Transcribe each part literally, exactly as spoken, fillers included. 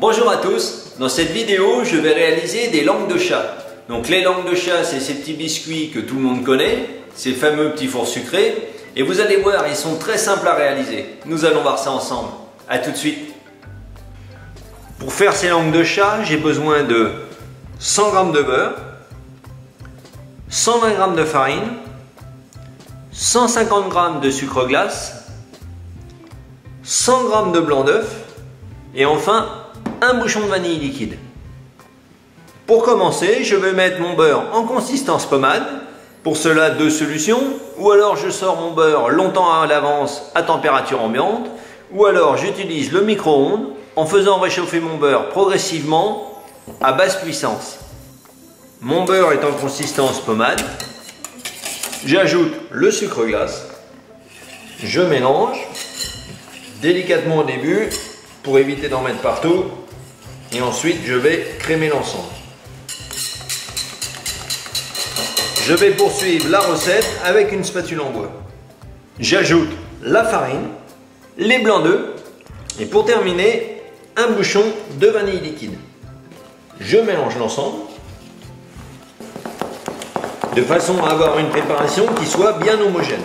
Bonjour à tous, dans cette vidéo je vais réaliser des langues de chat. Donc les langues de chat, c'est ces petits biscuits que tout le monde connaît, ces fameux petits fours sucrés, et vous allez voir, ils sont très simples à réaliser. Nous allons voir ça ensemble. A tout de suite. Pour faire ces langues de chat, j'ai besoin de cent grammes de beurre, cent vingt grammes de farine, cent cinquante grammes de sucre glace, cent grammes de blanc d'œuf et enfin un bouchon de vanille liquide. Pour commencer, je vais mettre mon beurre en consistance pommade. Pour cela, deux solutions. Ou alors je sors mon beurre longtemps à l'avance à température ambiante. Ou alors j'utilise le micro-ondes en faisant réchauffer mon beurre progressivement à basse puissance. Mon beurre est en consistance pommade. J'ajoute le sucre glace. Je mélange délicatement au début pour éviter d'en mettre partout. Et ensuite, je vais crémer l'ensemble. Je vais poursuivre la recette avec une spatule en bois. J'ajoute la farine, les blancs d'œufs et pour terminer, un bouchon de vanille liquide. Je mélange l'ensemble de façon à avoir une préparation qui soit bien homogène.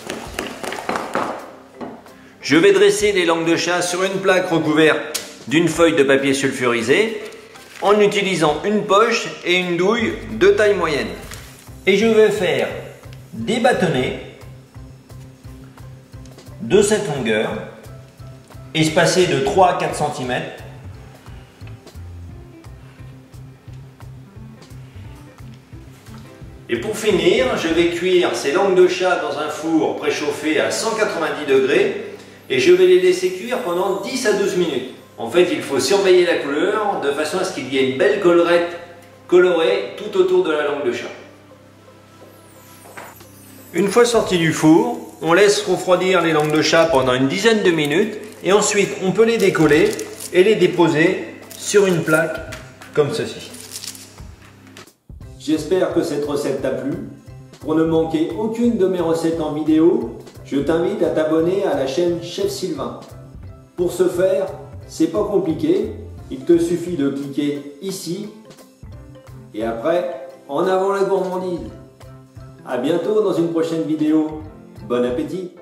Je vais dresser les langues de chat sur une plaque recouverte d'une feuille de papier sulfurisé en utilisant une poche et une douille de taille moyenne. Et je vais faire des bâtonnets de cette longueur, espacés de trois à quatre centimètres. Et pour finir, je vais cuire ces langues de chat dans un four préchauffé à cent quatre-vingt-dix degrés et je vais les laisser cuire pendant dix à douze minutes. En fait, il faut surveiller la couleur de façon à ce qu'il y ait une belle collerette colorée tout autour de la langue de chat. Une fois sorti du four, on laisse refroidir les langues de chat pendant une dizaine de minutes et ensuite on peut les décoller et les déposer sur une plaque comme ceci. J'espère que cette recette t'a plu. Pour ne manquer aucune de mes recettes en vidéo, je t'invite à t'abonner à la chaîne Chef Sylvain. Pour ce faire, c'est pas compliqué, il te suffit de cliquer ici et après, en avant la gourmandise. A bientôt dans une prochaine vidéo. Bon appétit!